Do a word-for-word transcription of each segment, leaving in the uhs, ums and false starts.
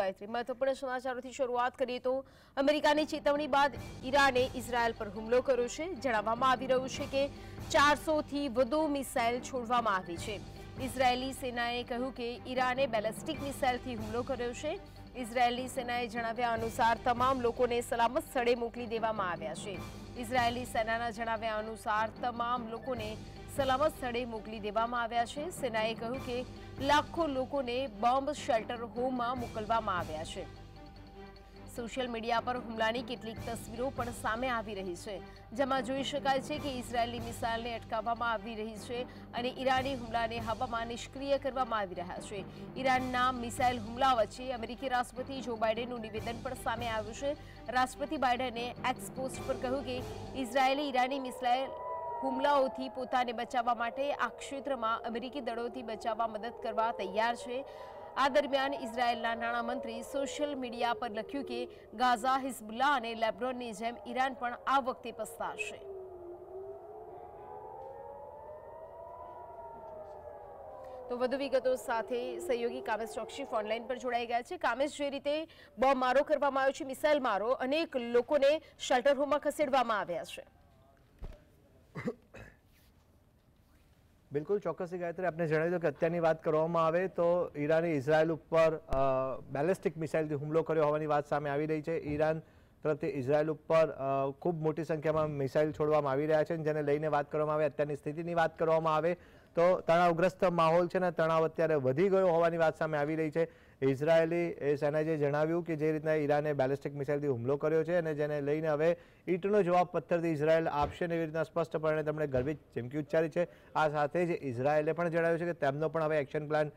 ગાયત્રી, મહત્વપૂર્ણ સમાચારોથી શરૂઆત કરીએ તો અમેરિકાની ચેતવણી બાદ ઈરાને ઇઝરાયલ પર હુમલો કર્યો છે। જણાવવામાં આવી રહ્યું છે કે ચારસો થી વધુ મિસાઇલ છોડવામાં આવી છે। ઇઝરાયેલી સેનાએ કહ્યું કે ઈરાને બેલિસ્ટિક મિસાઇલથી હુમલો કર્યો છે। ઇઝરાયેલી સેનાએ જણાવ્યા અનુસાર તમામ લોકોને સલામત સ્થળે મોકલી દેવામાં આવ્યા છે। ઇઝરાયેલી સેનાના જણાવ્યા અનુસાર તમામ લોકોને સલામત સ્થળે મોકલી દેવામાં આવ્યા છે। સેનાએ કહ્યું કે લાખો લોકોને બોમ્બ શેલ્ટર હોમમાં મોકલવામાં આવ્યા છે। સોશિયલ મીડિયા પર હુમલાની કેટલીક તસવીરો પણ સામે આવી રહી છે, જેમાં જોઈ શકાય છે કે ઇઝરાયેલી મિસાઇલને અટકાવવામાં આવી રહી છે અને ઈરાની હુમલાને હવામાં નિષ્ક્રિય કરવામાં આવી રહ્યા છે। ઈરાનના મિસાઇલ હુમલા વચ્ચે અમેરિકી રાષ્ટ્રપતિ જો બાઇડનનું નિવેદન પણ સામે આવ્યું છે। રાષ્ટ્રપતિ બાઇડને એક્સ પોસ્ટ પર કહ્યું કે ઇઝરાયેલી ઈરાની મિસાઇલ હુમલાઓથી પોતાને બચાવવા માટે આ ક્ષેત્રમાં અમેરિકી દળોથી બચાવવા મદદ કરવા તૈયાર છે। આ દરમિયાન ઇઝરાયેલના નાણામંત્રી સોશિયલ મીડિયા પર લખ્યું કે ગાઝા, હિઝબુલ્લાહ અને લેબનોનની જેમ ઈરાન પણ આ વખતે પસ્તાશે। તો વધુ વિગતો સાથે સહયોગી કામેશ ચોકસી ફોનલાઈન પર જોડાઈ ગયા છે। કામેશ, જે રીતે બોમ્બ મારો કરવામાં આવ્યો છે, મિસાઇલ મારો, અનેક લોકોને શેલ્ટર હોમમાં ખસેડવામાં આવ્યા છે। બિલકુલ ચોક્કસથી ગાયત્રી, આપને જણાવી દો કે અત્યારની વાત કરવામાં આવે તો ઈરાને ઇઝરાયલ ઉપર બેલિસ્ટિક મિસાઇલથી હુમલો કર્યો હોવાની વાત સામે આવી રહી છે। ઈરાન તરફથી ઇઝરાયલ ઉપર ખૂબ મોટી સંખ્યામાં મિસાઇલ છોડવામાં આવી રહ્યા છે, જેને લઈને વાત કરવામાં આવે, અત્યારની સ્થિતિની વાત કરવામાં આવે તો તણાવગ્રસ્ત માહોલ છે ને તણાવ અત્યારે વધી ગયો હોવાની વાત સામે આવી રહી છે। ઇઝરાયેલી સેનાએ જણાવ્યું કે જે રીતના ઈરાને બેલિસ્ટિક મિસાઇલથી હુમલો કર્યો છે અને જેને લઈને હવે ઈંટનો જવાબ પથ્થરથી ઇઝરાયલ આપશે ને એવી રીતના સ્પષ્ટપણે તેમણે ગર્ભિત ચીમકી ઉચ્ચારી છે। આ સાથે જ ઇઝરાયેલે પણ જણાવ્યું છે કે તેમનો પણ હવે એક્શન પ્લાન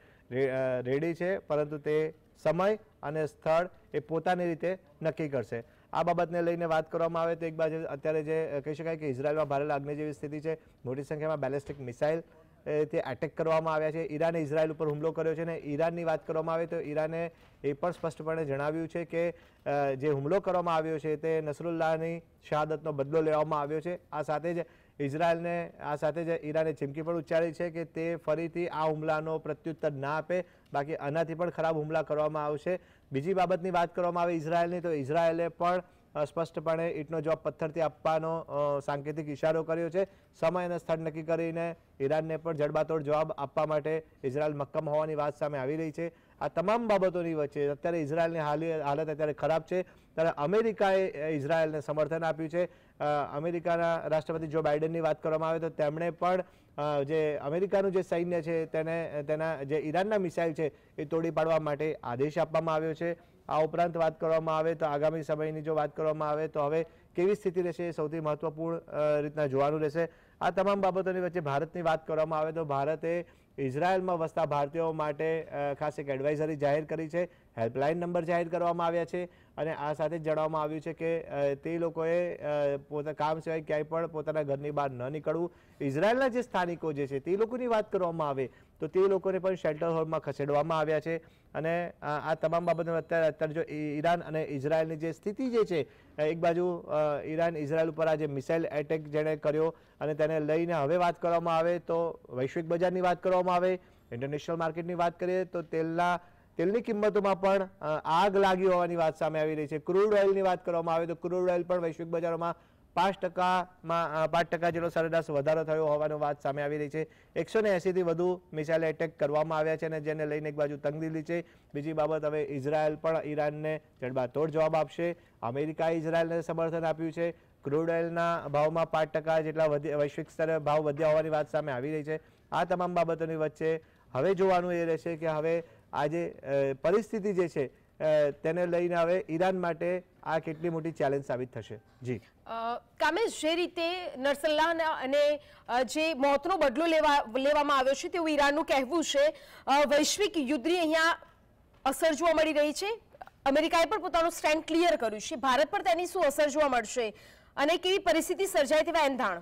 રેડી છે, પરંતુ તે સમય અને સ્થળ એ પોતાની રીતે નક્કી કરશે। આ બાબતને લઈને વાત કરવામાં આવે તો એક બાજુ અત્યારે જે કહી શકાય કે ઇઝરાયલમાં ભારે લાગણી જેવી સ્થિતિ છે, મોટી સંખ્યામાં બેલિસ્ટિક મિસાઇલ તે એટેક કરવામાં આવ્યા છે। ઈરાને ઇઝરાયલ ઉપર હુમલો કર્યો છે ને ઈરાનની વાત કરવામાં આવે તો ઈરાને એ પણ સ્પષ્ટપણે જણાવ્યું છે કે જે હુમલો કરવામાં આવ્યો છે તે નસરુલ્લાહની શહાદતનો બદલો લેવામાં આવ્યો છે। આ સાથે જ ઇઝરાયલને આ સાથે જ ઈરાને ચીમકી પણ ઉચ્ચારી છે કે તે ફરીથી આ હુમલાનો પ્રત્યુત્તર ના આપે, બાકી આનાથી પણ ખરાબ હુમલા કરવામાં આવશે। બીજી બાબતની વાત કરવામાં આવે ઇઝરાયલની તો ઇઝરાયલે પણ સ્પષ્ટપણે ઈંટનો જવાબ પથ્થરથી આપવાનો સાંકેતિક ઇશારો કર્યો છે। સમય અને સ્થળ નક્કી કરીને ઈરાનને પણ જડબાતોડ જવાબ આપવા માટે ઇઝરાયલ મક્કમ હોવાની વાત સામે આવી રહી છે। આ તમામ બાબતોની વચ્ચે અત્યારે ઇઝરાયલની હાલત અત્યારે ખરાબ છે, ત્યારે અમેરિકાએ ઇઝરાયલને સમર્થન આપ્યું છે। અમેરિકાના રાષ્ટ્રપતિ જો બાઇડનની વાત કરવામાં આવે તો તેમણે પણ જે અમેરિકાનું જે સૈન્ય છે તેને તેના જે ઈરાનના મિસાઇલ છે એ તોડી પાડવા માટે આદેશ આપવામાં આવ્યો છે। આ ઉપરાંત વાત કરવામાં આવે તો આગામી સમયની જો વાત કરવામાં આવે તો હવે કેવી સ્થિતિ રહેશે એ સૌથી મહત્વપૂર્ણ રીતના જોવાનું રહેશે। આ તમામ બાબતોની વચ્ચે ભારતની વાત કરવામાં આવે તો ભારતે ઇઝરાયલમાં વસતા ભારતીયો માટે ખાસ એક એડવાઇઝરી જાહેર કરી છે, હેલ્પલાઇન નંબર જાહેર કરવામાં આવ્યા છે અને આ સાથે જ જણાવવામાં આવ્યું છે કે તે લોકોએ પોતા કામ સિવાય ક્યાંય પણ પોતાના ઘરની બહાર ન નીકળવું। ઇઝરાયલના જે સ્થાનિકો જે છે તે લોકોની વાત કરવામાં આવે તો તે લોકોને પણ શેલ્ટર હોમમાં ખસેડવામાં આવ્યા છે અને આ તમામ બાબતો અત્યારે અત્યારે જો ઈરાન અને ઇઝરાયલની જે સ્થિતિ જે છે, એક બાજુ ઈરાન ઇઝરાયલ ઉપર આ જે મિસાઇલ એટેક જેણે કર્યો અને તેને લઈને હવે વાત કરવામાં આવે તો વૈશ્વિક બજારની વાત કરવામાં આવે, ઇન્ટરનેશનલ માર્કેટની વાત કરીએ તો તેલના તેલની કિંમતોમાં પણ આગ લાગી હોવાની વાત સામે આવી રહી છે। ક્રૂડ ઓઇલની વાત કરવામાં આવે તો ક્રૂડ ઓઇલ પણ વૈશ્વિક બજારોમાં પાંચ ટકામાં પાંચ ટકા જેટલો સરેરાશ વધારો થયો હોવાની વાત સામે આવી રહી છે। એકસો ને એસીથી વધુ મિસાઇલ એટેક કરવામાં આવ્યા છે અને જેને લઈને એક બાજુ તંગદિલી છે, બીજી બાબત હવે ઇઝરાયલ પણ ઈરાનને જડબાતોડ જવાબ આપશે। અમેરિકાએ ઇઝરાયલને સમર્થન આપ્યું છે। ક્રૂડ ઓઇલના ભાવમાં પાંચ ટકા જેટલા વૈશ્વિક સ્તરે ભાવ વધ્યા હોવાની વાત સામે આવી રહી છે। આ તમામ બાબતોની વચ્ચે હવે જોવાનું એ રહેશે કે હવે આ જે પરિસ્થિતિ જે છે તેને લઈને હવે ઈરાન માટે આ કેટલી મોટી ચેલેન્જ સાબિત થશે। જી કામેશ, જે રીતે નસરુલ્લાહ અને જે મોતનો બદલો લેવા લેવામાં આવ્યો છે તેવું ઈરાનનું કહેવું છે, વૈશ્વિક યુદ્ધની અહીંયા અસર જોવા મળી રહી છે। અમેરિકાએ પણ પોતાનું સ્ટેન્ડ ક્લિયર કર્યું છે, ભારત પર તેની શું અસર જોવા મળશે અને કેવી પરિસ્થિતિ સર્જાય તેવા એંધાણ?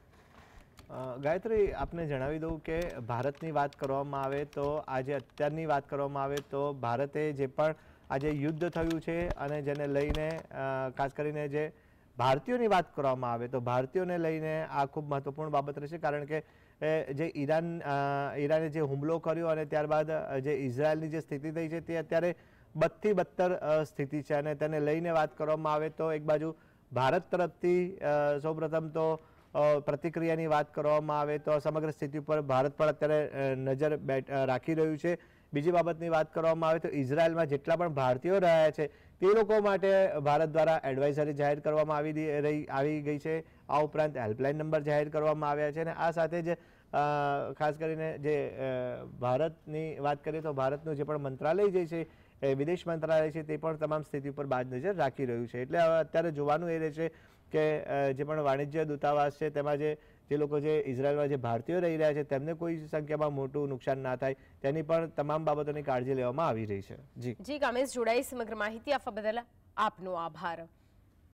ગાયત્રી, આપને જણાવી દઉં કે ભારતની વાત કરવામાં આવે તો આજે અત્યારની વાત કરવામાં આવે તો ભારતે જે પણ આજે યુદ્ધ થયું છે અને જેને લઈને ખાસ કરીને જે ભારતીયોની વાત કરવામાં આવે તો ભારતીયોને લઈને આ ખૂબ મહત્વપૂર્ણ બાબત રહેશે, કારણ કે જે ઈરાન ઈરાને જે હુમલો કર્યો અને ત્યારબાદ જે ઇઝરાયલની જે સ્થિતિ થઈ છે તે અત્યારે બદથી બદતર સ્થિતિ છે અને તેને લઈને વાત કરવામાં આવે તો એક બાજુ ભારત તરફથી સૌપ્રથમ તો પ્રતિક્રિયાની વાત કરવામાં આવે તો સમગ્ર સ્થિતિ ઉપર ભારત પણ અત્યારે નજર રાખી રહ્યું છે. બીજી બાબતની વાત કરવામાં આવે તો ઇઝરાયલમાં જેટલા પણ ભારતીયો રહ્યા છે તે લોકો માટે ભારત દ્વારા એડવાઇઝરી જાહેર કરવામાં આવી રહી આવી ગઈ છે. આ ઉપરાંત હેલ્પલાઇન નંબર જાહેર કરવામાં આવ્યા છે અને આ સાથે જ ખાસ કરીને જે ભારતની વાત કરીએ તો ભારતનું જે પણ મંત્રાલય જે છે વિદેશ મંત્રાલય છે તે પણ તમામ સ્થિતિ ઉપર બાજ નજર રાખી રહ્યું છે. એટલે અત્યારે જોવાનું એ રહેશે કે જે પણ વાણિજ્ય દૂતાવાસ છે તેમાં જે જે લોકો જે ઇઝરાયલમાં જે ભારતીયો રહી રહ્યા છે તેમને કોઈ સંખ્યામાં મોટું નુકસાન ના થાય તેની પણ તમામ બાબતોની કાળજી લેવામાં આવી રહી છે. જી જી કામેશ, જોડાઈ સમગ્ર માહિતી આપવા બદલ આપનો આભાર.